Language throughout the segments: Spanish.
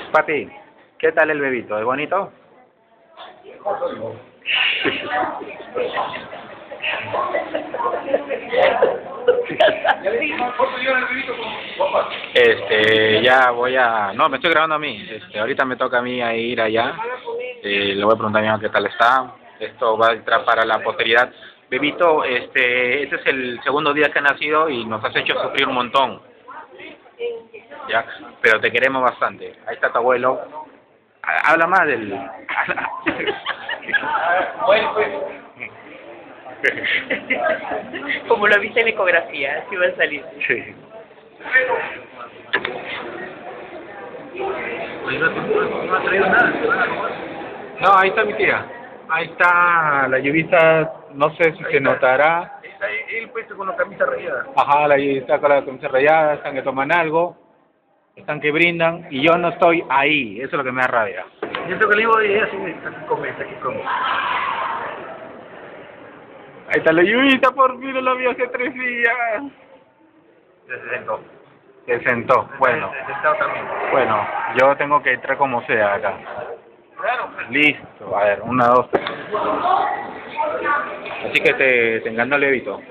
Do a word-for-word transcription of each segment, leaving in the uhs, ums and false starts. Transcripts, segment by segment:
Papi, ¿qué tal el bebito? ¿Es bonito? Este, ya voy a... No, me estoy grabando a mí. Este, ahorita me toca a mí a ir allá. Eh, le voy a preguntar a mi mamá qué tal está. Esto va a entrar para la posteridad. Bebito, este, este es el segundo día que ha nacido y nos has hecho sufrir un montón. Ya, pero te queremos bastante. Ahí está tu abuelo. Habla más del... Bueno, pues. Como lo viste en la ecografía, así va a salir. Sí. No ha traído nada. No, ahí está mi tía. Ahí está la lluvia, no sé si se notará. Está él puesto con la camisa rayada. Ajá, la lluvia está con la camisa rayada, están que toman algo, están que brindan, y yo no estoy ahí, eso es lo que me da rabia. Y eso que le digo a ella, sí, está que come, está que come. Ahí está la lluvia, por fin no la vi hace tres días. Se sentó. Se sentó, bueno. Se sentó también. Bueno, yo tengo que entrar como sea acá. Claro. Listo, a ver, una, dos, tres. Así que te, te encanta el bebito.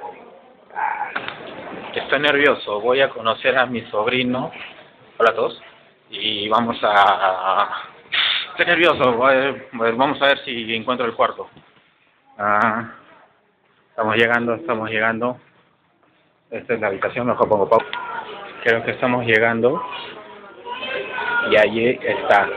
Estoy nervioso, voy a conocer a mi sobrino. Hola a todos. Y vamos a... Estoy nervioso, a ver, vamos a ver si encuentro el cuarto. Ah, estamos llegando, estamos llegando. Esta es la habitación, mejor pongo pausa. Creo que estamos llegando. Y allí está.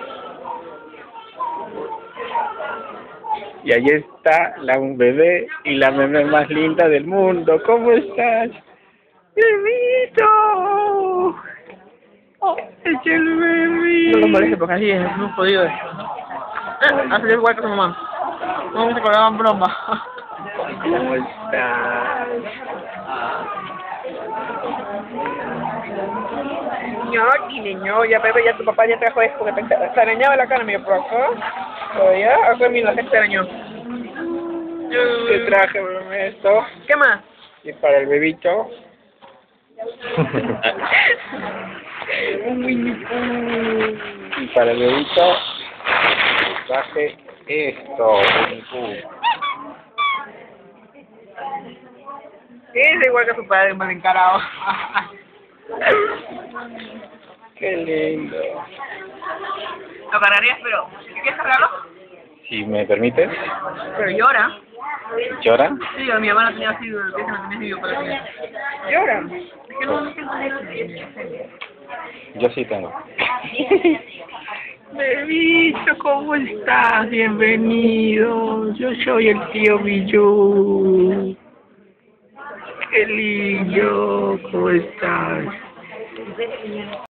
Y allí está la bebé y la bebé más linda del mundo. ¿Cómo estás? ¡Bebito! ¡Oh, es el bebé! No lo moleste porque así es muy jodido. Ah, hace igual que su mamá. No me acordaban broma. ¿Cómo estás? Niño, niño, ya Pepe, ya tu papá ya trajo esto, porque te, te arañaba la cara, mira, por acá. Todavía, acá mira, la gente arañó. Te traje bebé, esto. ¿Qué más? Y para el bebito. Y para el bebito traje esto. Es igual que su padre, mal encarado. Qué lindo. Lo cargarías, pero ¿quieres cargarlo? Si me permites. Pero llora. ¿Llora? Sí, mi mamá lo tenía así, lo que no tenía así, para que... Llora. Es que no, no tengo leche. Yo sí tengo. Bebito, ¿cómo estás? Bienvenido. Yo soy el tío Billú. Qué lindo, ¿cómo estás?